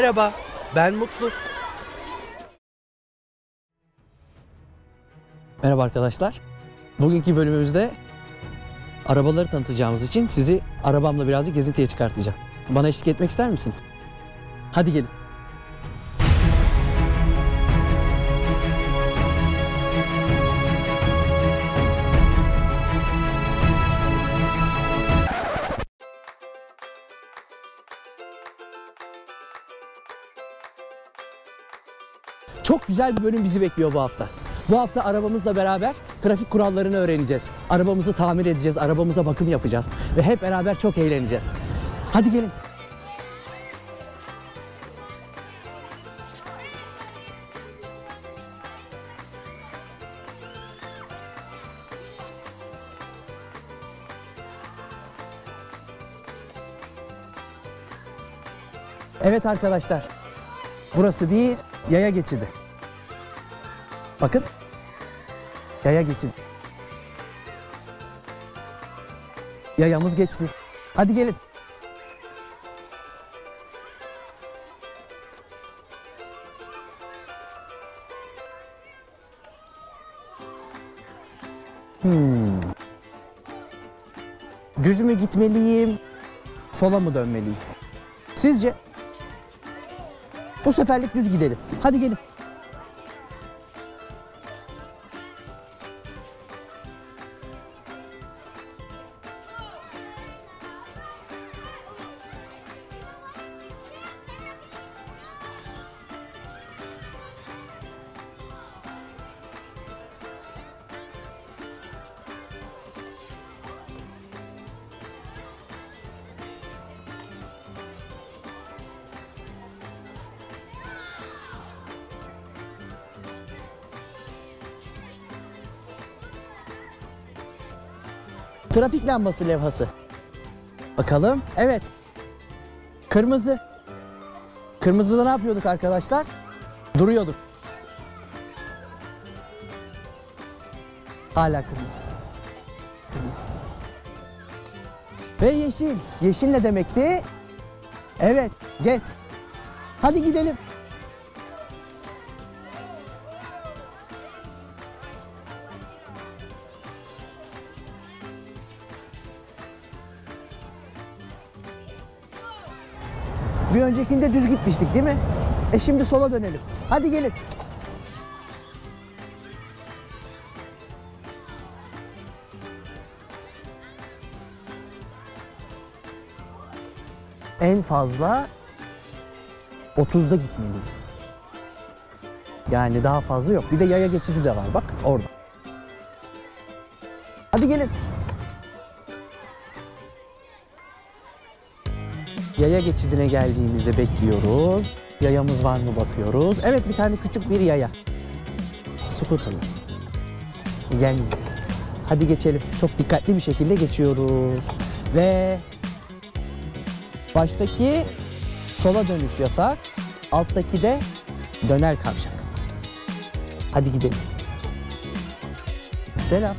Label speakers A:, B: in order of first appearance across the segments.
A: Merhaba, ben Mutlu.
B: Merhaba arkadaşlar. Bugünkü bölümümüzde arabaları tanıtacağımız için sizi arabamla birazcık gezintiye çıkartacağım. Bana eşlik etmek ister misiniz? Hadi gelin. Çok güzel bir bölüm bizi bekliyor bu hafta. Bu hafta arabamızla beraber trafik kurallarını öğreneceğiz. Arabamızı tamir edeceğiz, arabamıza bakım yapacağız ve hep beraber çok eğleneceğiz. Hadi gelin. Evet arkadaşlar, burası bir yaya geçidi. Bakın, yaya geçidi. Yayamız geçti. Hadi gelin. Düz mü gitmeliyim, sola mı dönmeliyim? Sizce? Bu seferlik düz gidelim. Hadi gelin. Trafik lambası levhası. Bakalım. Evet. Kırmızı. Kırmızıda ne yapıyorduk arkadaşlar? Duruyorduk. Hala kırmızı. Kırmızı. Ve yeşil. Yeşil ne demekti? Evet. Geç. Hadi gidelim. Bir öncekinde düz gitmiştik değil mi? Şimdi sola dönelim. Hadi gelin. En fazla 30'da gitmeliyiz. Yani daha fazla yok. Bir de yaya geçidi de var bak orada. Hadi gelin. Yaya geçidine geldiğimizde bekliyoruz. Yayamız var mı bakıyoruz. Evet, bir tane küçük bir yaya. Scooter'lı. Gelmiyor. Hadi geçelim. Çok dikkatli bir şekilde geçiyoruz. Ve baştaki sola dönüş yasak. Alttaki de döner kavşak. Hadi gidelim. Selam.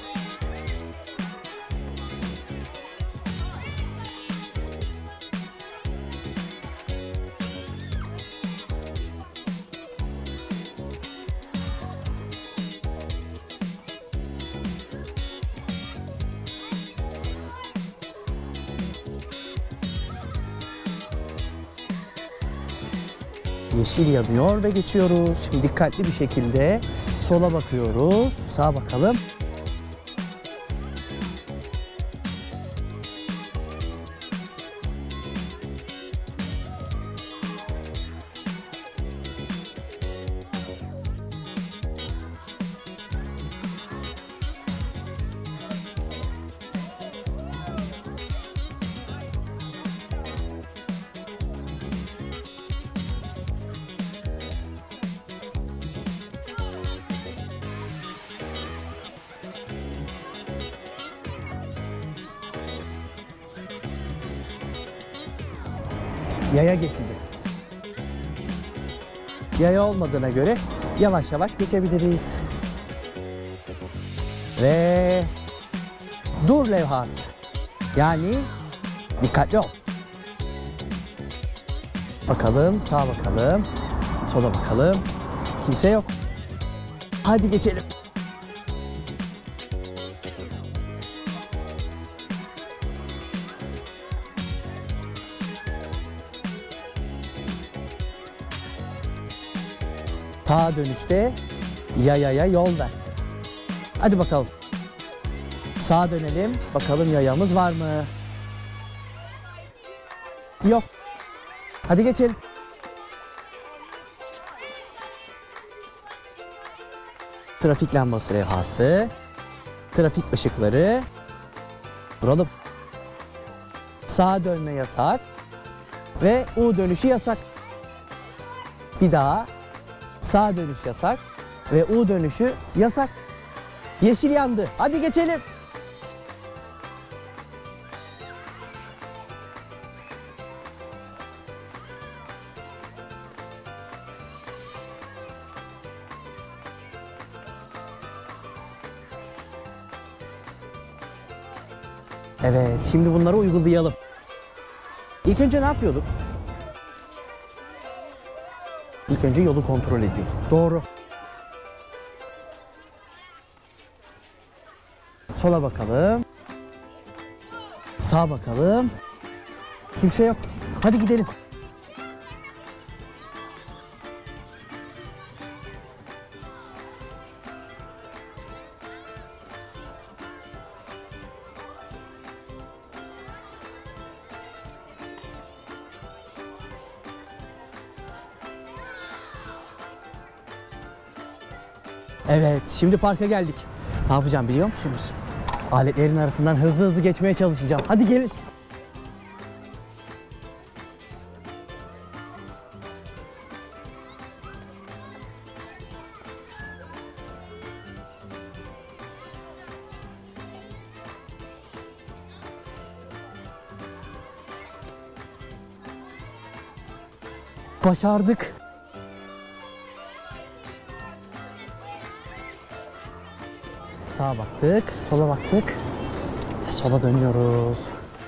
B: Yeşil yanıyor ve geçiyoruz. Şimdi dikkatli bir şekilde sola bakıyoruz. Sağa bakalım. Yaya geçidi. Yaya olmadığına göre yavaş yavaş geçebiliriz. Ve dur levhası. Yani dikkatli ol. Bakalım, sağa bakalım. Sola bakalım. Kimse yok. Hadi geçelim. Sağa dönüşte yayaya yol ver. Hadi bakalım. Sağa dönelim. Bakalım yayamız var mı? Yok. Hadi geçelim. Trafik lambası levhası. Trafik ışıkları. Duralım. Sağa dönme yasak. Ve U dönüşü yasak. Bir daha. Sağ dönüş yasak. Ve U dönüşü yasak. Yeşil yandı. Hadi geçelim. Evet, şimdi bunları uygulayalım. İlk önce ne yapıyorduk? İlk önce yolu kontrol ediyorduk. Doğru. Sola bakalım. Sağa bakalım. Kimse yok. Hadi gidelim. Evet, şimdi parka geldik. Ne yapacağım biliyor musunuz? Aletlerin arasından hızlı hızlı geçmeye çalışacağım. Hadi gelin. Başardık. Sağa baktık, sola baktık. Sola dönüyoruz.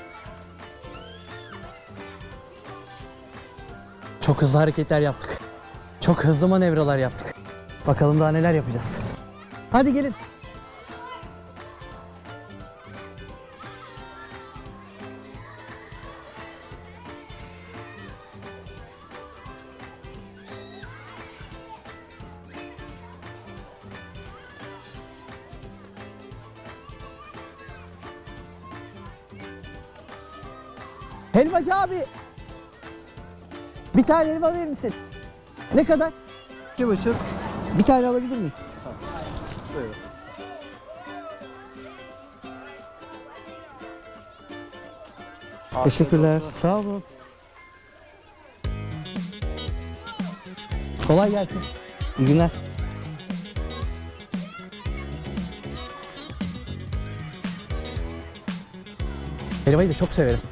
B: Çok hızlı hareketler yaptık. Çok hızlı manevralar yaptık. Bakalım daha neler yapacağız. Hadi gelin. Helvacı abi. Bir tane helva verir misin? Ne kadar?
A: 2,5.
B: Bir tane alabilir miyim?
A: Buyurun.
B: Teşekkürler. Sağ olun. Kolay gelsin. İyi günler. Helvayı da çok severim.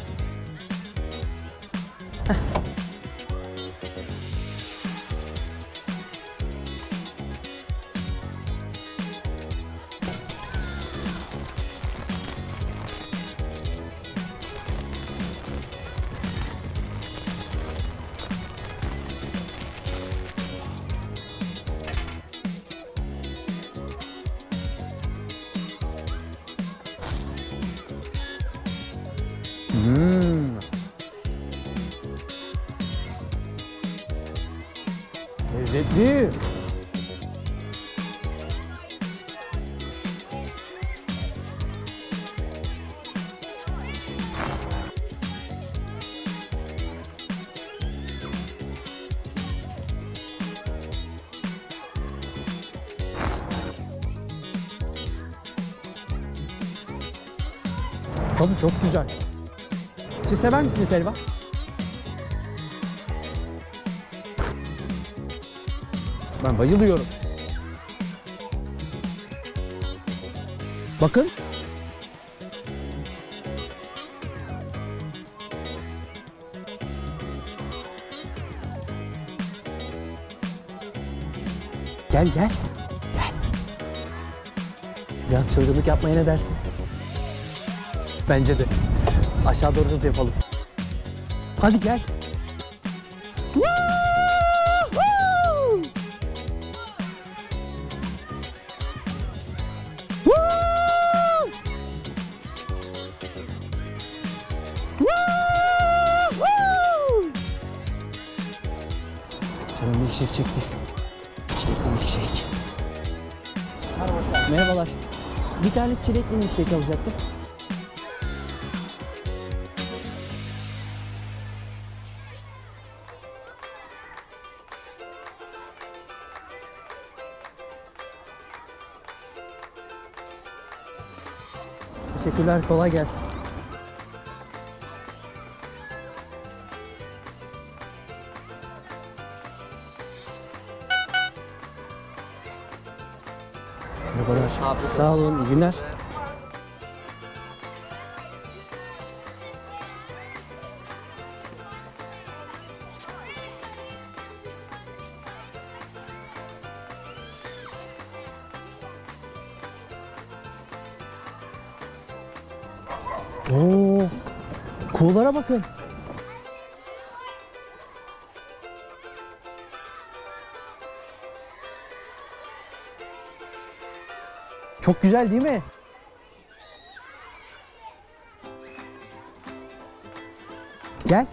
B: Lezzetli. Tadı çok güzel. Siz sever misiniz helva? Ben bayılıyorum. Bakın. Gel gel. Gel. Biraz çılgınlık yapmaya ne dersin? Bence de. Aşağı doğru hız yapalım. Hadi gel. milkshake çekti. Çilekli milkshake. Merhabalar. Bir tane çilekli milkshake alacaktım. Teşekkürler, kolay gelsin. Merhabalar. Sağ olun, iyi günler. Oo, kuğulara bakın. Çok güzel değil mi? Gel.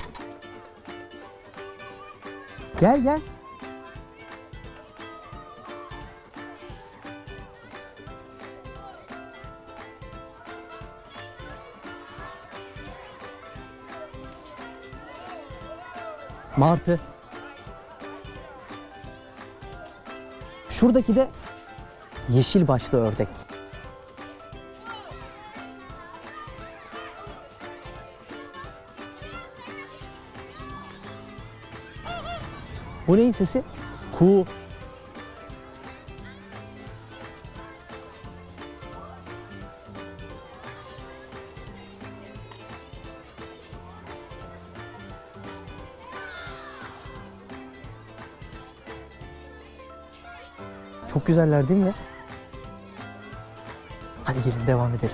B: Gel gel. Martı. Şuradaki de yeşil başlı ördek. Bu neyin sesi? Kuğu. Çok güzeller değil mi? Hadi gelin devam edelim.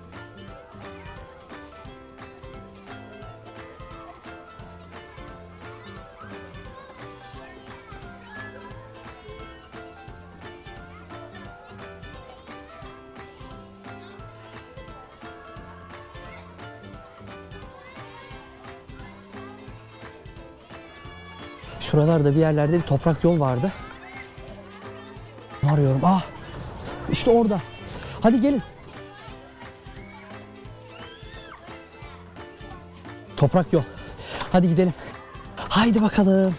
B: Şuralarda bir yerlerde bir toprak yol vardı. Arıyorum. Ah! İşte orada. Hadi gelin. Toprak yol. Hadi gidelim. Haydi bakalım.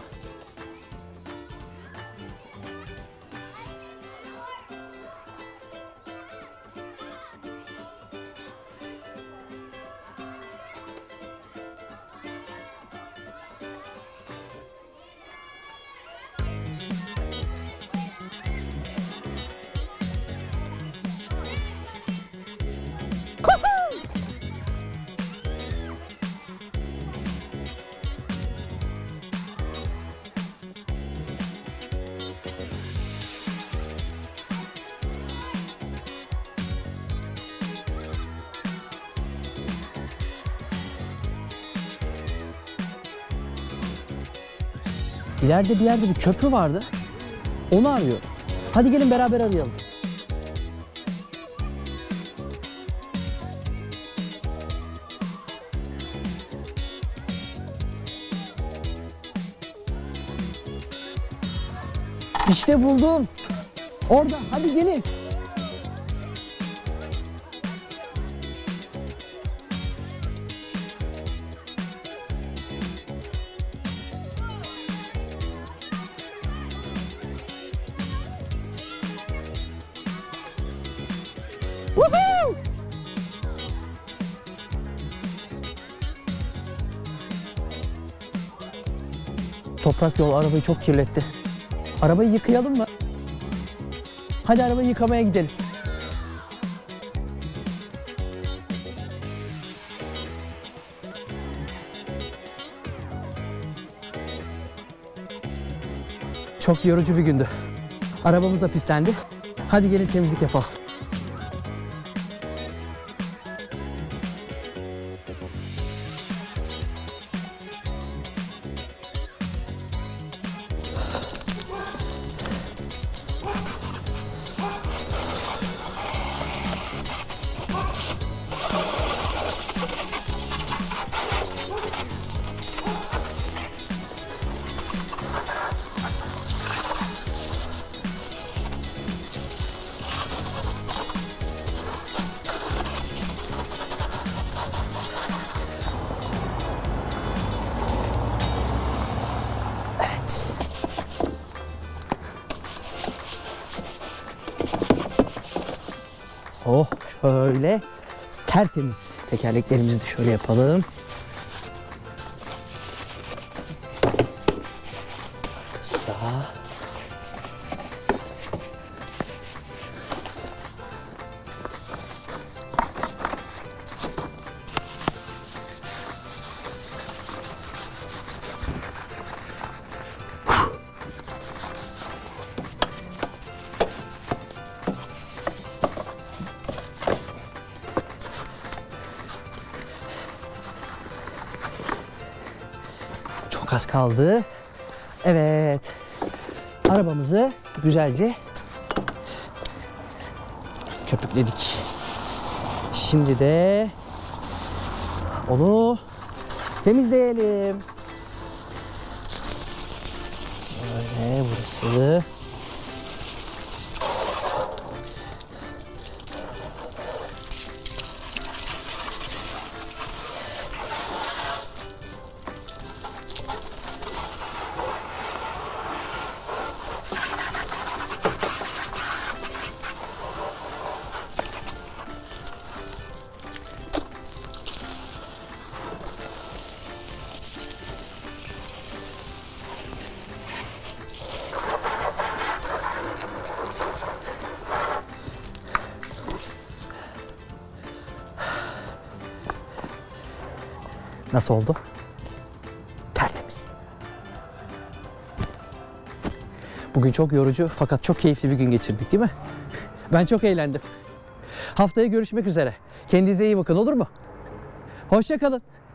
B: İleride bir yerde bir köprü vardı. Onu arıyorum. Hadi gelin beraber arayalım. İşte buldum. Orada. Hadi gelin. Woohoo! Toprak yol arabayı çok kirletti. Arabayı yıkayalım mı? Hadi arabayı yıkamaya gidelim. Çok yorucu bir gündü. Arabamız da pislendi. Hadi gelin temizlik yapalım. şöyle tertemiz. Tekerleklerimizi de şöyle yapalım. Arkası da. Çok az kaldı. Evet. Arabamızı güzelce köpükledik. Şimdi de onu temizleyelim. Böyle burası. Nasıl oldu? Tertemiz. Bugün çok yorucu fakat çok keyifli bir gün geçirdik değil mi? Ben çok eğlendim. Haftaya görüşmek üzere. Kendinize iyi bakın, olur mu? Hoşça kalın.